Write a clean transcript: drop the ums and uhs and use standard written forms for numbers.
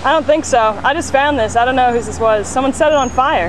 I don't think so. I just found this. I don't know whose this was. Someone set it on fire.